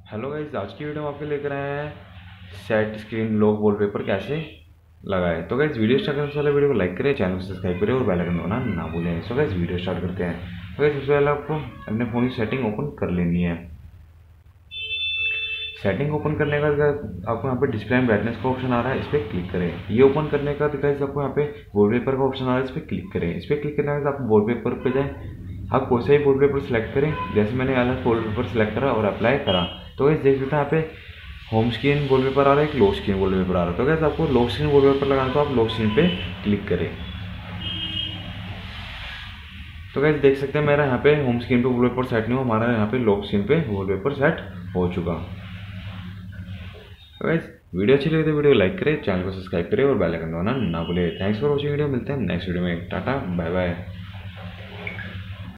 Hello guys, आज की video में आपके लेकर आए हैं सेट स्क्रीन लॉक वॉलपेपर कैसे लगाए। तो गाइस वीडियो स्टार्ट करने से पहले वीडियो को लाइक करें, चैनल को सब्सक्राइब करें और बेल आइकन दबाना ना भूलें। सो गाइस वीडियो स्टार्ट करते हैं। तो गाइस सबसे पहले आपको अपने फ़ोन की सेटिंग ओपन कर लेनी है। सेटिंग ओपन करने का आपको यहाँ पे डिस्प्ले एंड ब्राइटनेस का ऑप्शन आ रहा है, इस पर क्लिक करें। ये ओपन करने का गाइस आपको यहाँ पे वॉलपेपर का ऑप्शन आ रहा है, इस पर क्लिक करें। इस पर क्लिक करने के बाद आप वॉलपेपर पे जाएं, आप कोई सा भी वॉलपेपर सेलेक्ट करें। जैसे मैंने अलग वॉलपेपर सेलेक्ट करा और अप्लाई करा तो गाइस देख सकते हैं यहाँ पे होम स्क्रीन वॉलपेपर आ रहा है, एक लॉक स्क्रीन वॉलपेपर आ रहा है। तो गाइस आपको लॉक स्क्रीन वॉलपेपर लगाना है तो आप लॉक स्क्रीन पे क्लिक करें। तो गाइस देख सकते हैं मेरा यहाँ पे होम स्क्रीन पे वॉलपेपर सेट नहीं हुआ, हमारा यहाँ पे लॉक स्क्रीन पे वॉलपेपर सेट हो चुका। तो गाइस वीडियो अच्छी लगी तो वीडियो लाइक करें, चैनल को सब्सक्राइब करें और बेल आइकन दबाना ना भूलें। थैंक्स फॉर वॉचिंग वीडियो, मिलते हैं नेक्स्ट वीडियो में। Tata bye bye.